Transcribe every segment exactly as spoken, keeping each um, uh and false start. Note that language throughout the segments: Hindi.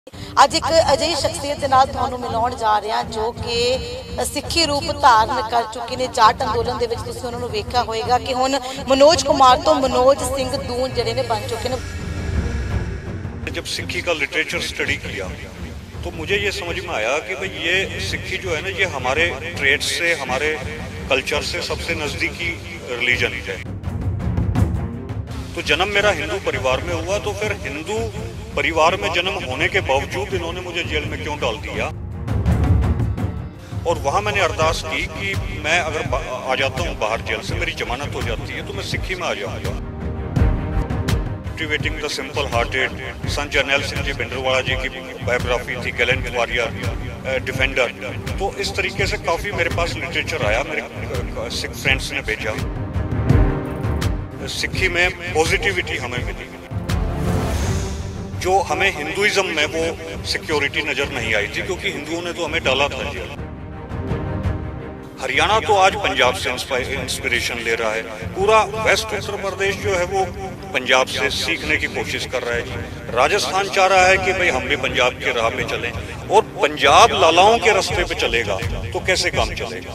ਅੱਜ ਇੱਕ ਅਜਿਹੀ ਸ਼ਖਸੀਅਤ ਦੇ ਨਾਲ ਤੁਹਾਨੂੰ ਮਿਲਾਉਣ ਜਾ ਰਹੇ ਹਾਂ ਜੋ ਕਿ ਸਿੱਖੀ ਰੂਪ ਧਾਰਨ ਕਰ ਚੁੱਕੇ ਨੇ। ਜਾਟ ਅੰਦੋਲਨ ਦੇ ਵਿੱਚ ਤੁਸੀਂ ਉਹਨਾਂ ਨੂੰ ਵੇਖਿਆ ਹੋਵੇਗਾ ਕਿ ਹੁਣ मनोज कुमार तो मनोज सिंह दून ਜਿਹੜੇ ਨੇ बन चुके हैं। जब सिक्खी का लिटरेचर स्टडी किया तो मुझे ये समझ में आया कि भाई ये सिक्खी जो है ना, ये हमारे ट्रेड्स से, हमारे कल्चर से सबसे नज़दीकी रिलीजन है। तो जन्म मेरा हिंदू परिवार में हुआ, तो फिर हिंदू परिवार में जन्म होने के बावजूद इन्होंने मुझे जेल में क्यों डाल दिया। और वहाँ मैंने अरदास की कि मैं अगर आ जाता हूँ बाहर जेल से, मेरी जमानत हो जाती है, तो मैं सिक्खी में आ जाऊँगा। Captivating the simple hearted, Sant Jarnail Singh ji Bhindranwale जी की बायोग्राफी थी, गैलेंट वॉरियर, डिफेंडर। तो इस तरीके से काफ़ी मेरे पास लिटरेचर आया, मेरे सिख फ्रेंड्स ने भेजा। सिक्खी में पॉजिटिविटी हमें मिली, जो हमें हिंदुइज्म में वो सिक्योरिटी नज़र नहीं आई थी, क्योंकि हिंदुओं ने तो हमें डाला था जेल। हरियाणा तो आज पंजाब से इंस्पिरेशन ले रहा है, पूरा वेस्ट उत्तर प्रदेश जो है वो पंजाब से सीखने की कोशिश कर रहा है। राजस्थान चाह रहा है कि भाई हम भी पंजाब के राह पे चलें, और पंजाब लालाओं के रास्ते पे चलेगा तो कैसे काम चलेगा।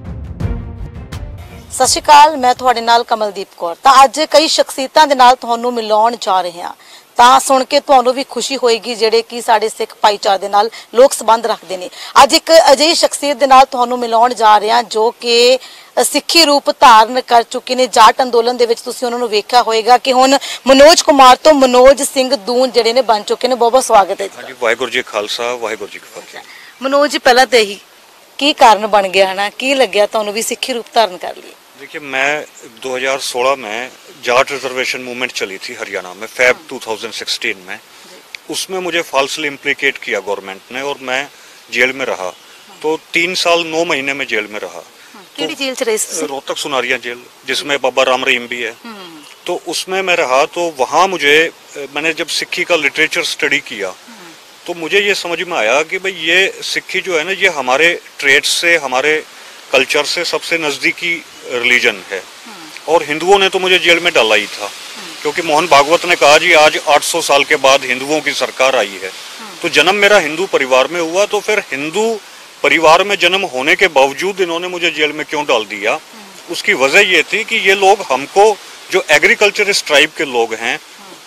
सत श्री अकाल, मैं तुहाडे नाल कमलदीप कौर। ਤਾਂ ਅੱਜ ਕਈ ਸ਼ਖਸੀਅਤਾਂ ਦੇ ਨਾਲ ਤੁਹਾਨੂੰ ਮਿਲਾਉਣ ਜਾ ਰਹੇ ਹਾਂ, ਤਾਂ ਸੁਣ ਕੇ ਤੁਹਾਨੂੰ ਵੀ ਖੁਸ਼ੀ ਹੋਏਗੀ ਜਿਹੜੇ ਕਿ ਸਾਡੇ ਸਿੱਖ ਭਾਈਚਾਰੇ ਦੇ ਨਾਲ ਲੋਕ ਸੰਬੰਧ ਰੱਖਦੇ ਨੇ। ਅੱਜ ਇੱਕ ਅਜਿਹੀ ਸ਼ਖਸੀਅਤ ਦੇ ਨਾਲ ਤੁਹਾਨੂੰ ਮਿਲਾਉਣ ਜਾ ਰਹੇ ਹਾਂ ਜੋ ਕਿ ਸਿੱਖੀ ਰੂਪ ਧਾਰਨ ਕਰ ਚੁੱਕੇ ਨੇ। ਜਾਟ ਅੰਦੋਲਨ ਦੇ ਵਿੱਚ ਤੁਸੀਂ ਉਹਨਾਂ ਨੂੰ ਵੇਖਿਆ ਹੋਵੇਗਾ ਕਿ ਹੁਣ मनोज कुमार तो मनोज सिंह दून ਜਿਹੜੇ ਨੇ ਬਣ ਚੁੱਕੇ ਨੇ। ਬਹੁਤ ਬਹੁਤ ਸਵਾਗਤ ਹੈ ਜੀ। ਹਾਂਜੀ, ਵਾਹਿਗੁਰੂ ਜੀ ਖਾਲਸਾ, ਵਾਹਿਗੁਰੂ ਜੀ ਕੀ ਫਤਿਹ। मनोज जी, ਪਹਿਲਾਂ ਤਾਂ ਇਹੀ ਕੀ ਕਾਰਨ ਬਣ ਗਿਆ ਹੈ ਨਾ, ਕੀ ਲੱਗਿਆ ਤੁਹਾਨੂੰ ਵੀ ਸਿੱਖੀ ਰੂਪ ਧਾਰਨ ਕਰ ਲਈ? देखिए, मैं दो हज़ार सोलह में जाट रिजर्वेशन मूवमेंट चली थी हरियाणा में, फेब दो हज़ार सोलह में। उसमें मुझे फाल्सली इम्प्लीकेट किया गवर्नमेंट ने, और मैं जेल में रहा। तो तीन साल नौ महीने में जेल में रहा। तो जेल च रहे? रोहतक सुनारिया जेल, जिसमें बाबा राम रहीम भी है। तो उसमें मैं रहा। तो वहाँ मुझे, मैंने जब सिक्खी का लिटरेचर स्टडी किया तो मुझे ये समझ में आया कि भाई ये सिक्खी जो है ना, ये हमारे ट्रेड्स से, हमारे कल्चर से सबसे नज़दीकी रिलीजन है। और हिंदुओं ने तो मुझे जेल में डाला ही था, क्योंकि मोहन भागवत ने कहा जी आज आठ सौ साल के बाद हिंदुओं की सरकार आई है। तो जन्म मेरा हिंदू परिवार में हुआ, तो फिर हिंदू परिवार में जन्म होने के बावजूद इन्होंने मुझे जेल में क्यों डाल दिया। उसकी वजह ये थी कि ये लोग हमको, जो एग्रीकल्चरिस्ट ट्राइब के लोग हैं,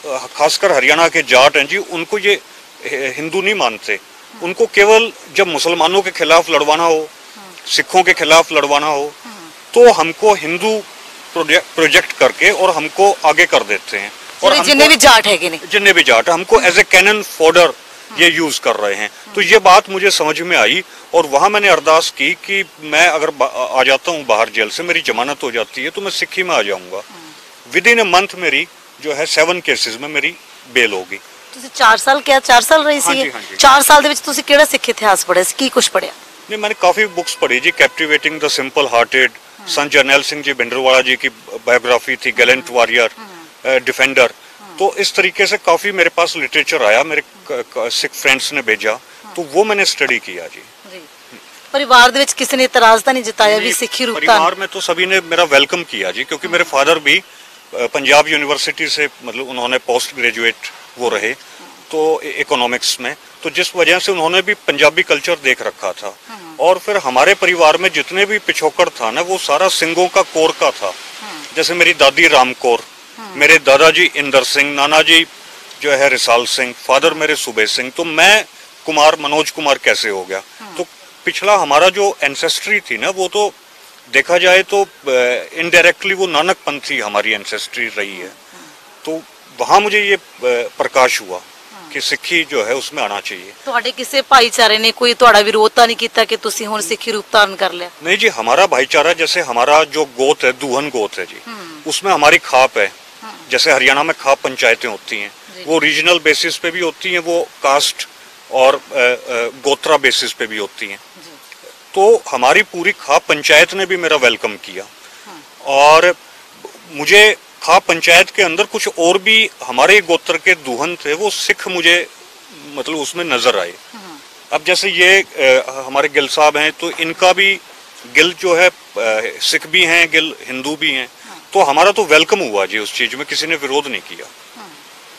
खासकर हरियाणा के जाट हैं जी, उनको ये हिंदू नहीं मानते। उनको केवल जब मुसलमानों के खिलाफ लड़वाना हो, सिखों के खिलाफ लड़वाना हो, तो हमको हिंदू प्रोजेक्ट प्रोजेक्ट करके और हमको आगे कर देते हैं। और जिन्हें भी जाट है कि जिन्हें भी जाट हमको एज ए कैनन फॉडर ये यूज कर रहे हैं। तो ये बात मुझे समझ में आई, और वहाँ मैंने अरदास की कि मैं अगर आ जाता हूँ बाहर जेल से, मेरी जमानत हो जाती है, तो मैं सिक्खी में आ जाऊँगा। विद इन ए मंथ मेरी जो है सेवन केसेस में मेरी बेल होगी। चार साल क्या चार साल रही सी? हाँ हाँ चार साल ਦੇ ਵਿੱਚ ਤੁਸੀਂ ਕਿਹੜਾ ਸਿੱਖ ਇਤਿਹਾਸ ਪੜ੍ਹਿਆ ਸੀ, ਕੀ ਕੁਝ ਪੜ੍ਹਿਆ? नहीं, मैंने काफ़ी बुक्स पढ़ी जी। Captivating the simple hearted, Sant Jarnail Singh ji Bhindranwale जी की बायोग्राफी थी, गैलेंट वॉरियर, डिफेंडर। तो इस तरीके से काफ़ी मेरे पास लिटरेचर आया, मेरे सिख फ्रेंड्स ने भेजा, तो वो मैंने स्टडी किया जी। परिवार ਦੇ ਵਿੱਚ ਕਿਸੇ ਨੇ ਇਤਰਾਜ਼ ਤਾਂ ਨਹੀਂ ਜਤਾਇਆ ਵੀ सिक्खी रूप? परिवार में तो सभी ने मेरा वेलकम किया जी, क्योंकि मेरे फादर भी पंजाब यूनिवर्सिटी से, मतलब उन्होंने पोस्ट ग्रेजुएट वो रहे, तो इकोनॉमिक्स में, तो जिस वजह से उन्होंने भी पंजाबी कल्चर देख रखा था। और फिर हमारे परिवार में जितने भी पिछोकड़ था ना, वो सारा सिंगों का कोर का था। जैसे मेरी दादी राम कौर, मेरे दादाजी इंदर सिंह, नाना जी जो है रिसाल सिंह, फादर मेरे सुबे सिंह। तो मैं कुमार, मनोज कुमार कैसे हो गया? तो पिछला हमारा जो एंसेस्ट्री थी ना, वो तो देखा जाए तो इनडायरेक्टली वो नानक पंथी हमारी एंसेस्ट्री रही है। तो वहाँ मुझे ये प्रकाश हुआ कि सिक्खी जो है उसमें आना चाहिए। ਤੁਹਾਡੇ ਕਿਸੇ ਭਾਈਚਾਰੇ ਨੇ ਕੋਈ ਤੁਹਾਡਾ ਵਿਰੋਧ ਤਾਂ ਨਹੀਂ ਕੀਤਾ ਕਿ ਤੁਸੀਂ ਹੁਣ ਸਿੱਖੀ रूप धारण कर लिया? नहीं जी, हमारा भाईचारा, जैसे हमारा जो गोत है, दूहन गोत है जी, उसमें हमारी खाप है। जैसे हरियाणा में खाप पंचायतें होती हैं, वो रीजनल बेसिस पे भी होती हैं, वो कास्ट और गोत्रा बेसिस पे भी होती हैं। तो हमारी पूरी खाप पंचायत ने भी मेरा वेलकम किया, और मुझे खाप पंचायत के अंदर कुछ और भी हमारे गोत्र के दूहन थे, वो सिख मुझे मतलब उसमें नजर आए। अब जैसे ये आ, हमारे गिल साहब हैं, तो इनका भी गिल जो है आ, सिख भी हैं, गिल हिंदू भी हैं। तो हमारा तो वेलकम हुआ जी उस चीज में, किसी ने विरोध नहीं किया।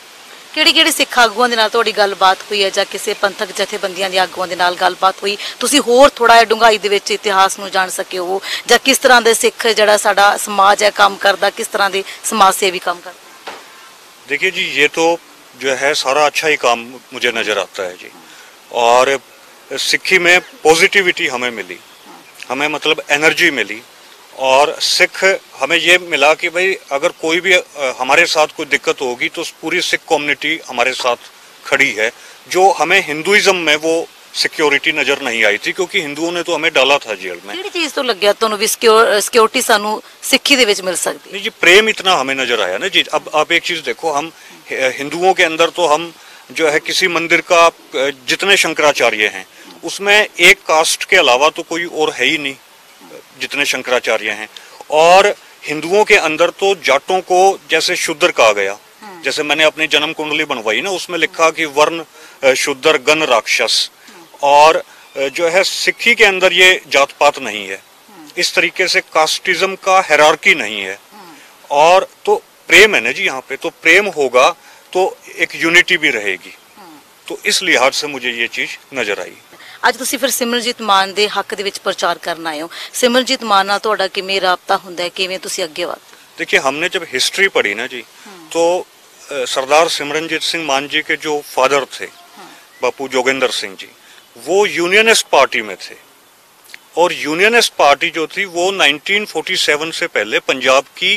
ਕਿਹੜੀ ਕਿਹੜੀ ਸਿੱਖ ਆਗੂਆਂ ਦੇ ਨਾਲ ਤੁਹਾਡੀ ਗੱਲਬਾਤ ਹੋਈ ਹੈ ਜਾਂ ਕਿਸੇ ਪੰਥਕ ਜਥੇਬੰਦੀਆਂ ਦੇ ਆਗੂਆਂ ਦੇ ਨਾਲ ਗੱਲਬਾਤ ਹੋਈ, ਤੁਸੀਂ ਹੋਰ ਥੋੜਾ ਜਿਹਾ ਡੂੰਘਾਈ ਦੇ ਵਿੱਚ ਇਤਿਹਾਸ ਨੂੰ ਜਾਣ ਸਕੇ ਹੋ, ਜਾਂ ਕਿਸ ਤਰ੍ਹਾਂ ਦੇ ਸਿੱਖ ਜਿਹੜਾ ਸਾਡਾ ਸਮਾਜ ਹੈ ਕੰਮ ਕਰਦਾ, किस तरह के समाज सेवी काम करते? देखिए जी, ये तो जो है सारा अच्छा ही काम मुझे नज़र आता है जी। और सिक्खी में पॉजिटिविटी हमें मिली, हमें मतलब एनर्जी मिली, और सिख हमें ये मिला कि भाई अगर कोई भी हमारे साथ कोई दिक्कत होगी तो पूरी सिख कम्युनिटी हमारे साथ खड़ी है, जो हमें हिंदुइज्म में वो सिक्योरिटी नजर नहीं आई थी, क्योंकि हिंदुओं ने तो हमें डाला था जेल में। किहड़ी चीज तो लग्या तुहानू भी सिक्योरिटी सानू सिक्खी दे विच मिल सकदी? नहीं जी, प्रेम इतना हमें नजर आया ना जी। अब आप एक चीज देखो, हम हिंदुओं के अंदर तो हम जो है किसी मंदिर का, जितने शंकराचार्य हैं उसमें एक कास्ट के अलावा तो कोई और है ही नहीं जितने शंकराचार्य हैं। और हिंदुओं के अंदर तो जाटों को जैसे शूद्र कहा गया, जैसे मैंने अपनी जन्म कुंडली बनवाई ना, उसमें लिखा कि वर्ण शूद्र गण राक्षस। और जो है सिक्खी के अंदर ये जात पात नहीं है, इस तरीके से कास्टिज्म का हायरार्की नहीं है। और तो प्रेम है ना जी, यहाँ पे तो प्रेम होगा तो एक यूनिटी भी रहेगी। तो इस लिहाज से मुझे ये चीज नजर आई। ਅੱਜ ਤੁਸੀਂ ਫਿਰ ਸਿਮਰਨਜੀਤ ਮਾਨ ਦੇ ਹੱਕ ਦੇ ਵਿੱਚ ਪ੍ਰचार ਕਰਨ ਆਏ ਹੋ, ਸਿਮਰਨਜੀਤ ਮਾਨ ਨਾਲ ਤੁਹਾਡਾ ਕਿਵੇਂ ਰਾਬਤਾ ਹੁੰਦਾ ਹੈ, ਕਿਵੇਂ ਤੁਸੀਂ ਅੱਗੇ ਵਧ? देखिए, हमने जब हिस्ट्री पढ़ी ना जी, तो सरदार सिमरनजीत सिंह मान जी के जो फादर थे बापू जोगेंद्र सिंह जी, वो यूनियनिस्ट पार्टी में थे। और यूनियनिस्ट पार्टी जो थी वो नाइनटीन फोर्टी सेवन से पहले पंजाब की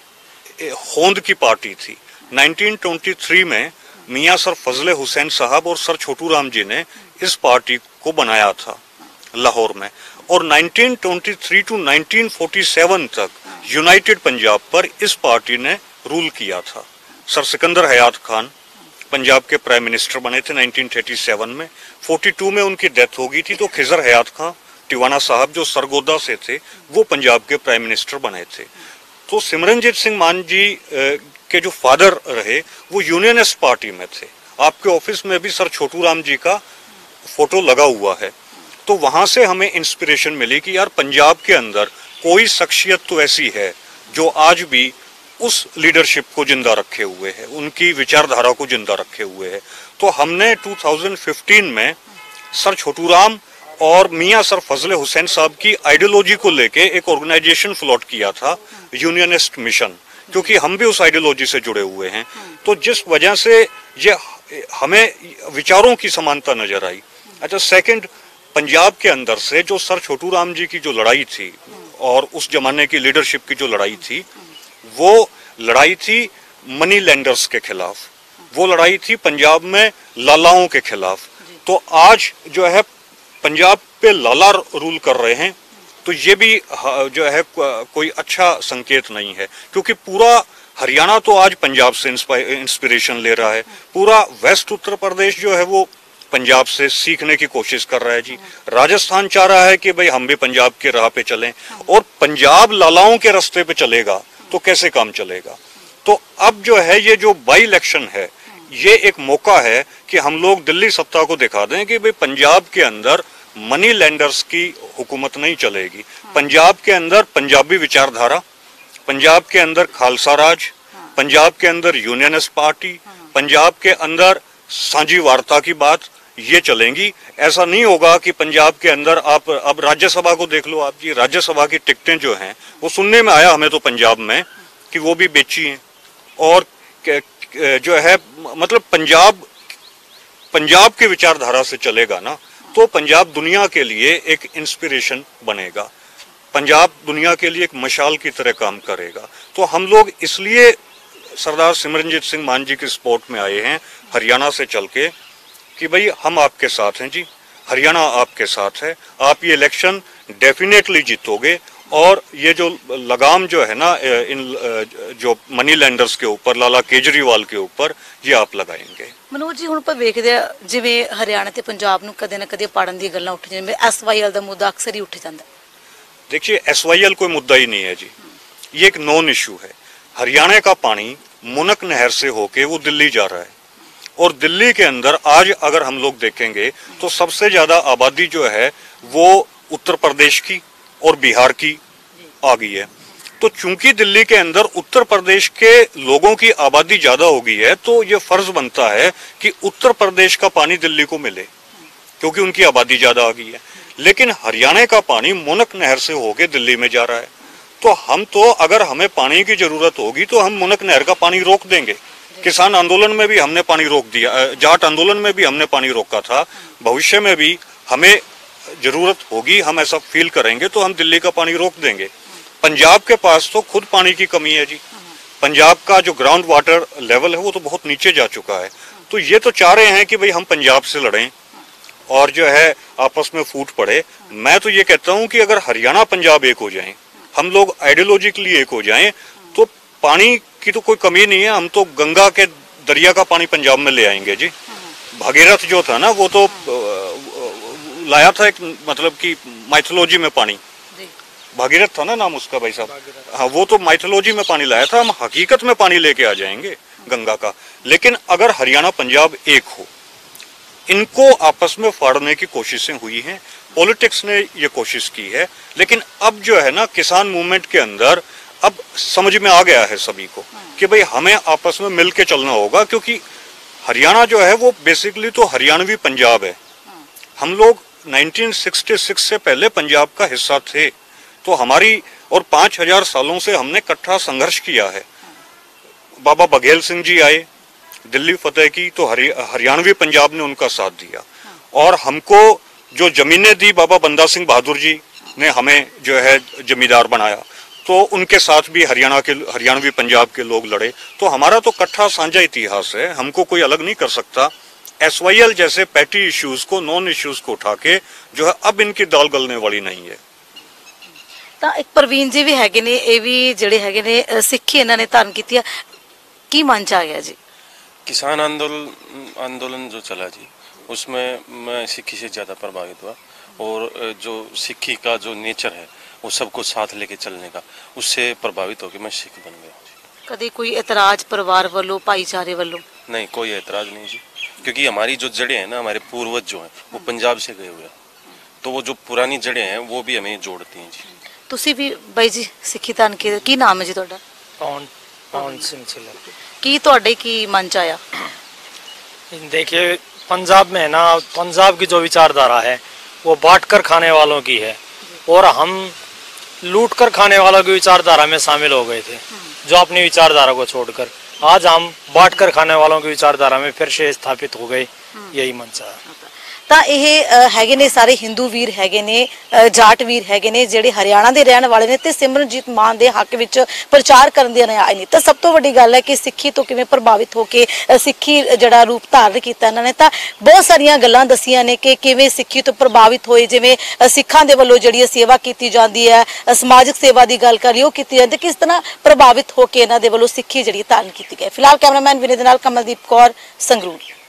होंद की पार्टी थी। नाइनटीन ट्वेंटी थ्री में मियां सर फजले हुसैन साहब और सर छोटू राम जी ने इस पार्टी को बनाया था लाहौर में। और nineteen twenty three to nineteen forty seven तक यूनाइटेड पंजाब पर इस पार्टी ने रूल किया था। सर सिकंदर हयात खान पंजाब के प्राइम मिनिस्टर बने थे नाइनटीन थर्टी सेवन में। फोर्टी टू में उनकी डेथ हो गई थी, तो खिजर हयात खान टिवाना साहब जो सरगोदा से थे वो पंजाब के प्राइम मिनिस्टर बने थे। तो सिमरनजीत सिंह मान जी के जो फादर रहे वो यूनियनिस्ट पार्टी में थे। आपके ऑफिस में भी सर छोटू राम जी का फोटो लगा हुआ है। तो वहां से हमें इंस्पिरेशन मिली कि यार पंजाब के अंदर कोई शख्सियत तो ऐसी है जो आज भी उस लीडरशिप को जिंदा रखे हुए है, उनकी विचारधारा को जिंदा रखे हुए है। तो हमने टू थाउजेंड फिफ्टीन में सर छोटू राम और मियां सर फजले हुसैन साहब की आइडियोलॉजी को लेके एक ऑर्गेनाइजेशन फ्लोट किया था, यूनियनिस्ट मिशन, क्योंकि हम भी उस आइडियोलॉजी से जुड़े हुए हैं। तो जिस वजह से ये हमें विचारों की समानता नजर आई। अच्छा, सेकंड, पंजाब के अंदर से जो सर छोटू राम जी की जो लड़ाई थी और उस जमाने की लीडरशिप की जो लड़ाई थी, वो लड़ाई थी मनी लेंडर्स के खिलाफ, वो लड़ाई थी पंजाब में लालाओं के खिलाफ। तो आज जो है पंजाब पे लाला रूल कर रहे हैं, तो ये भी जो है कोई अच्छा संकेत नहीं है, क्योंकि पूरा हरियाणा तो आज पंजाब से इंस्पिरेशन ले रहा है। पूरा वेस्ट उत्तर प्रदेश जो है वो पंजाब से सीखने की कोशिश कर रहा है जी। राजस्थान चाह रहा है कि भाई हम भी पंजाब के राह पे चलें, और पंजाब लालाओं के रास्ते पे चलेगा तो कैसे काम चलेगा। तो अब जो है ये जो बाई इलेक्शन है, ये एक मौका है कि हम लोग दिल्ली सत्ता को दिखा दें कि भाई पंजाब के अंदर मनी लेंडर्स की हुकूमत नहीं चलेगी। पंजाब के अंदर पंजाबी विचारधारा, पंजाब के अंदर खालसा राज, पंजाब के अंदर यूनियनिस्ट पार्टी, पंजाब के अंदर साझी वार्ता की बात, ये चलेंगी। ऐसा नहीं होगा कि पंजाब के अंदर आप अब राज्यसभा को देख लो आप जी, राज्यसभा की टिकटें जो हैं वो सुनने में आया हमें तो पंजाब में कि वो भी बेची हैं। और जो है मतलब पंजाब पंजाब की विचारधारा से चलेगा ना, तो पंजाब दुनिया के लिए एक इंस्पिरेशन बनेगा, पंजाब दुनिया के लिए एक मशाल की तरह काम करेगा। तो हम लोग इसलिए सरदार सिमरनजीत सिंह मान जी की सपोर्ट में आए हैं हरियाणा से चल के कि भाई हम आपके साथ हैं जी, हरियाणा आपके साथ है, आप ये इलेक्शन डेफिनेटली जीतोगे। और ये जो लगाम जो है ना इन जो मनी लेंडर्स के ऊपर, लाला केजरीवाल के ऊपर, ये आप लगाएंगे। मनोज जी, ਹੁਣ ਆਪਾਂ ਵੇਖਦੇ ਆ ਜਿਵੇਂ ਹਰਿਆਣਾ ਤੇ ਪੰਜਾਬ ਨੂੰ ਕਦੇ ਨਾ ਕਦੇ ਪਾੜਨ ਦੀ ਗੱਲਾਂ ਉੱਠ ਜਾਂਦੀਆਂ, ਐਸ ਵਾਈ ਐਲ ਦਾ ਮੁੱਦਾ ਅਕਸਰ ਹੀ ਉੱਠ ਜਾਂਦਾ। देखिए, एस वाई एल कोई मुद्दा ही नहीं है जी, ये एक नॉन इशू है। हरियाणा का पानी मुनक नहर से होके वो दिल्ली जा रहा है, और दिल्ली के अंदर आज अगर हम लोग देखेंगे तो सबसे ज्यादा आबादी जो है वो उत्तर प्रदेश की और बिहार की आ गई है। तो चूंकि दिल्ली के अंदर उत्तर प्रदेश के लोगों की आबादी ज्यादा हो गई है, तो ये फर्ज बनता है कि उत्तर प्रदेश का पानी दिल्ली को मिले, क्योंकि उनकी आबादी ज्यादा आ गई है। लेकिन हरियाणा का पानी मुनक नहर से होके दिल्ली में जा रहा है, तो हम तो अगर हमें पानी की जरूरत होगी तो हम मुनक नहर का पानी रोक देंगे। किसान आंदोलन में भी हमने पानी रोक दिया, जाट आंदोलन में भी हमने पानी रोका था। भविष्य में भी हमें जरूरत होगी, हम ऐसा फील करेंगे तो हम दिल्ली का पानी रोक देंगे। पंजाब के पास तो खुद पानी की कमी है जी। पंजाब का जो ग्राउंड वाटर लेवल है वो तो बहुत नीचे जा चुका है। तो ये तो चाह रहे हैं कि भाई हम पंजाब से लड़ें और जो है आपस में फूट पड़े। मैं तो ये कहता हूं कि अगर हरियाणा पंजाब एक हो जाएं, हम लोग आइडियोलॉजिकली एक हो जाएं, तो पानी की तो कोई कमी नहीं है। हम तो गंगा के दरिया का पानी पंजाब में ले आएंगे जी। भागीरथ जो था ना वो तो लाया था एक, मतलब कि माइथोलॉजी में पानी, भागीरथ था ना नाम उसका भाई साहब, हाँ, वो तो माइथोलॉजी में पानी लाया था। हम हकीकत में पानी लेके आ जाएंगे गंगा का। लेकिन अगर हरियाणा पंजाब एक हो, इनको आपस में फाड़ने की कोशिशें हुई हैं, पॉलिटिक्स ने ये कोशिश की है। लेकिन अब जो है ना किसान मूवमेंट के अंदर अब समझ में आ गया है सभी को कि भाई हमें आपस में मिल के चलना होगा, क्योंकि हरियाणा जो है वो बेसिकली तो हरियाणवी पंजाब है। हम लोग उन्नीस सौ छियासठ से पहले पंजाब का हिस्सा थे, तो हमारी और पांच हजार सालों से हमने इकट्ठा संघर्ष किया है। बाबा बघेल सिंह जी आए, दिल्ली फतेह की, तो हरि, हरियाणवी पंजाब ने उनका साथ दिया। और हमको जो जमीनें दी बाबा बंदा सिंह बहादुर जी ने, हमें जो है जमींदार बनाया, तो उनके साथ भी हरियाणा के हरियाणवी पंजाब के लोग लड़े। तो हमारा तो इकट्ठा साझा इतिहास है, हमको कोई अलग नहीं कर सकता। एस वाई एल जैसे पैटी इश्यूज को, नॉन इश्यूज को उठा के जो है अब इनकी दाल गलने वाली नहीं है। ਤਾਂ ਇੱਕ ਪ੍ਰਵੀਨ ਜੀ ਵੀ ਹੈਗੇ ਨੇ, ਇਹ ਵੀ ਜਿਹੜੇ ਹੈਗੇ ਨੇ ਅ, ਸਿੱਖੀ ਇਹਨਾਂ ਨੇ ਧਾਰਨ ਕੀਤੀ ਆ। ਕੀ ਮਨ ਚ ਆ ਗਿਆ ਜੀ? किसान आंदोलन आंदोलन जो चला जी, उसमें मैं सिक्खी से ज़्यादा प्रभावित हुआ। और जो सिक्खी का जो नेचर है वो सबको साथ लेके चलने का, उससे प्रभावित होकर मैं सिख बन गया। ਕਦੇ ਕੋਈ ਇਤਰਾਜ਼ ਪਰਿਵਾਰ ਵੱਲੋਂ, ਭਾਈਚਾਰੇ ਵੱਲੋਂ? नहीं, कोई एतराज़ नहीं जी, क्योंकि हमारी जो जड़ें हैं ना, हमारे पूर्वज जो हैं वो पंजाब से गए हुए हैं, तो वो जो पुरानी जड़ें हैं वो भी हमें जोड़ती हैं जी। ਤੁਸੀਂ ਵੀ ਬਾਈ ਜੀ ਸਿੱਖੀ ਧਾਰਨ ਕੀ ਕੀ ਨਾਮ ਹੈ ਜੀ ਤੁਹਾਡਾ? पवन पवन सिंह छिल्लर। ਕੀ ਤੁਹਾਡੇ ਕੀ ਮਨ ਚ ਆਇਆ? देखिए, पंजाब में है ना, पंजाब की जो विचारधारा है वो बांट कर खाने वालों की है, और हम लूट कर खाने वालों की विचारधारा में शामिल हो गए थे, जो अपनी विचारधारा को छोड़कर आज हम बांट कर खाने वालों की विचारधारा में फिर से स्थापित हो गए। यही मंशा है। ਤਾਂ ਇਹ ਅ, ਹੈਗੇ ਨੇ ਸਾਰੇ ਹਿੰਦੂ ਵੀਰ ਹੈਗੇ ਨੇ, ਅ, ਜਾਟ ਵੀਰ ਹੈਗੇ ਨੇ, ਜਿਹੜੇ ਹਰਿਆਣਾ ਦੇ ਰਹਿਣ ਵਾਲੇ ਨੇ ਤੇ ਸਿਮਰਨਜੀਤ ਮਾਨ ਦੇ ਹੱਕ ਵਿੱਚ ਪ੍ਰਚਾਰ ਕਰਨ ਦੇ ਆਏ ਨੇ। ਤਾਂ ਸਭ ਤੋਂ ਵੱਡੀ ਗੱਲ ਹੈ ਕਿ ਸਿੱਖੀ ਤੋਂ ਕਿਵੇਂ ਪ੍ਰਭਾਵਿਤ ਹੋ ਕੇ ਅ, ਸਿੱਖੀ ਜਿਹੜਾ ਰੂਪ ਧਾਰਨ ਕੀਤਾ ਇਹਨਾਂ ਨੇ। ਤਾਂ ਬਹੁਤ ਸਾਰੀਆਂ ਗੱਲਾਂ ਦੱਸੀਆਂ ਨੇ ਕਿ ਕਿਵੇਂ ਸਿੱਖੀ ਤੋਂ ਪ੍ਰਭਾਵਿਤ ਹੋਏ, ਜਿਵੇਂ ਅ, ਸਿੱਖਾਂ ਦੇ ਵੱਲੋਂ ਜਿਹੜੀ ਸੇਵਾ ਕੀਤੀ ਜਾਂਦੀ ਹੈ, ਅ, ਸਮਾਜਿਕ ਸੇਵਾ ਦੀ ਗੱਲ ਕਰੀਏ ਉਹ ਕੀਤੀ ਜਾਂਦੀ, ਕਿਸ ਤਰ੍ਹਾਂ ਪ੍ਰਭਾਵਿਤ ਹੋ ਕੇ ਇਹਨਾਂ ਦੇ ਵੱਲੋਂ ਸਿੱਖੀ ਜਿਹੜੀ ਧਾਰਨ ਕੀਤੀ ਗਈ। ਫਿਲਹਾਲ ਕੈਮਰਾਮੈਨ ਵਿਨੇ ਦੇ ਨਾਲ ਕਮਲਦੀਪ ਕੌਰ, ਸੰਗਰੂਰ।